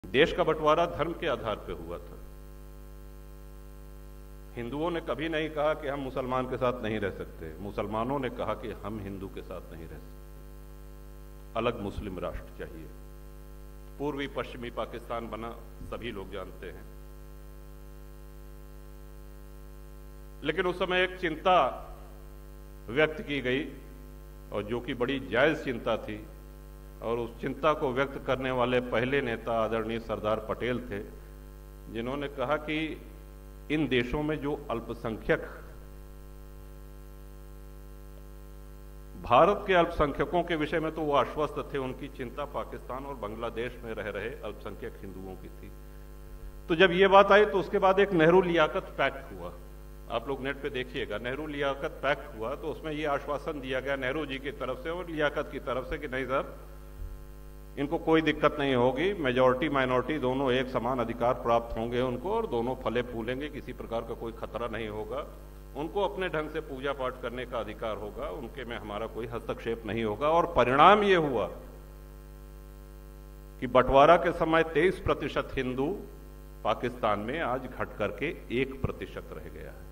देश का बंटवारा धर्म के आधार पर हुआ था। हिंदुओं ने कभी नहीं कहा कि हम मुसलमान के साथ नहीं रह सकते, मुसलमानों ने कहा कि हम हिंदू के साथ नहीं रह सकते, अलग मुस्लिम राष्ट्र चाहिए। पूर्वी पश्चिमी पाकिस्तान बना, सभी लोग जानते हैं। लेकिन उस समय एक चिंता व्यक्त की गई, और जो कि बड़ी जायज चिंता थी, और उस चिंता को व्यक्त करने वाले पहले नेता आदरणीय सरदार पटेल थे, जिन्होंने कहा कि इन देशों में जो अल्पसंख्यक, भारत के अल्पसंख्यकों के विषय में तो वो आश्वस्त थे, उनकी चिंता पाकिस्तान और बांग्लादेश में रह रहे अल्पसंख्यक हिंदुओं की थी। तो जब ये बात आई तो उसके बाद एक नेहरू लियाकत पैक्ट हुआ। आप लोग नेट पे देखिएगा, नेहरू लियाकत पैक्ट हुआ, तो उसमें ये आश्वासन दिया गया नेहरू जी की तरफ से और लियाकत की तरफ से कि नहीं साहब, इनको कोई दिक्कत नहीं होगी, मेजॉरिटी माइनॉरिटी दोनों एक समान अधिकार प्राप्त होंगे उनको, और दोनों फले फूलेंगे, किसी प्रकार का कोई खतरा नहीं होगा, उनको अपने ढंग से पूजा पाठ करने का अधिकार होगा, उनके में हमारा कोई हस्तक्षेप नहीं होगा। और परिणाम ये हुआ कि बंटवारा के समय 23% हिंदू पाकिस्तान में आज घट करके 1% रह गया है।